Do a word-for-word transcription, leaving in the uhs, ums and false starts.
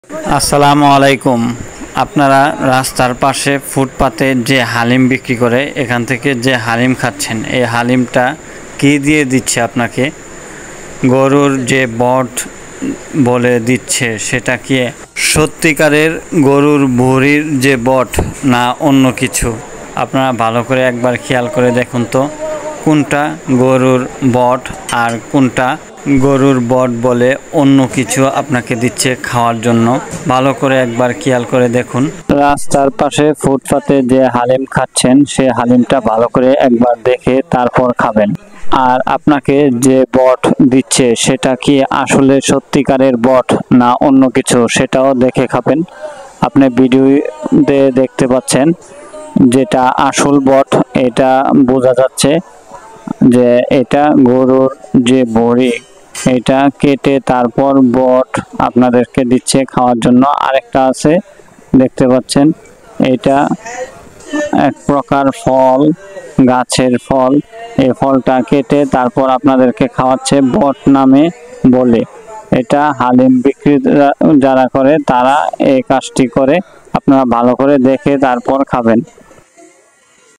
আসসালামু আলাইকুম। আপনারা রাস্তার পাশে ফুটপাতে যে হালিম বিক্রি করে এখান থেকে যে হালিম খাচ্ছেন, এই হালিমটা কি দিয়ে দিচ্ছে আপনাকে? গরুর যে বট বলে দিচ্ছে, সেটা কি সত্যিকারের গরুর ভুঁড়ির যে বট না অন্য কিছু? আপনারা ভালো করে একবার খেয়াল করে দেখুন তো, কোনটা গরুর বট আর কোনটা গরুর বট বলে অন্য কিছু আপনাকে দিচ্ছে খাওয়ার জন্য। ভালো করে একবার খেয়াল করে দেখুন। রাস্তার পাশে ফুটপাতে যে হালিম খাচ্ছেন, সে হালিমটা ভালো করে একবার দেখে তারপর খাবেন। আর আপনাকে যে বট দিচ্ছে সেটা কি আসলে সত্যিকারের বট না অন্য কিছু, সেটাও দেখে খাবেন। আপনি ভিডিওতে দেখতে পাচ্ছেন যেটা আসল বট, এটা বোঝা যাচ্ছে যে এটা গরুর যে ভুঁড়ি, এটা কেটে তারপর বট আপনাদেরকে দিচ্ছে খাওয়ার জন্য। আরেকটা আছে দেখতে পাচ্ছেন, এটা এক প্রকার ফল, গাছের ফল। এই ফলটা কেটে তারপর আপনাদেরকে খাওয়াচ্ছে বট নামে বলে। এটা হালিম বিক্রি যারা করে তারা এই কাজটি করে। আপনারা ভালো করে দেখে তারপর খাবেন।